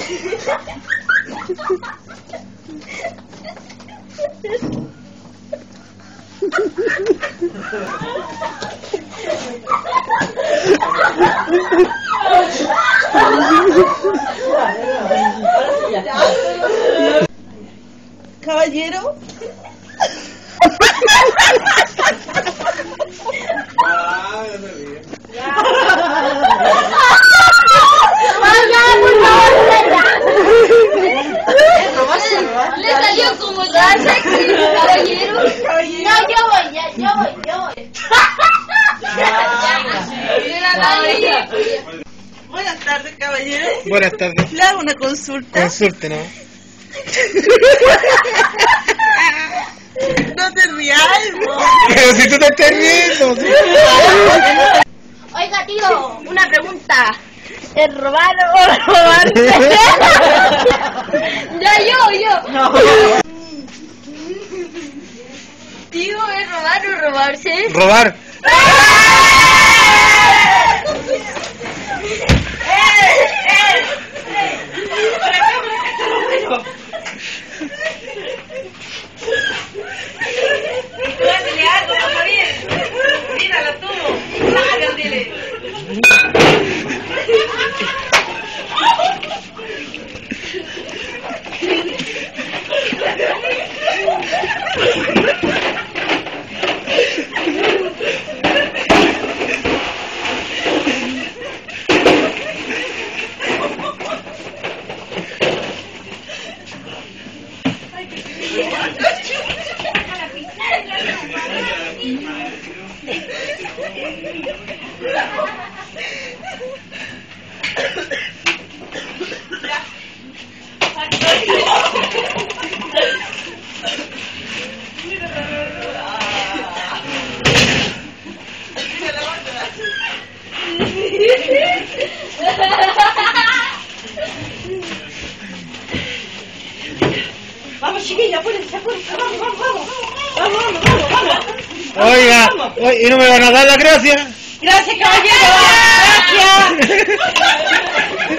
Caballero. Le salió como ya sexy, caballero. Caballero. No, yo voy. Buenas tardes, caballero. Buenas tardes. Le hago una consulta. Consulte, ¿no? No te rías, po. Pero si tú te estás riendo. ¿Sí? Oiga, tío, una pregunta. ¿Es robar o robarse? Ya yo. Tío, ¿es robar o robarse? Robar. Vamos, chiquilla, apúrense. Vamos. Oiga, ¿y no me van a dar la gracia? Gracias, caballero. Gracias.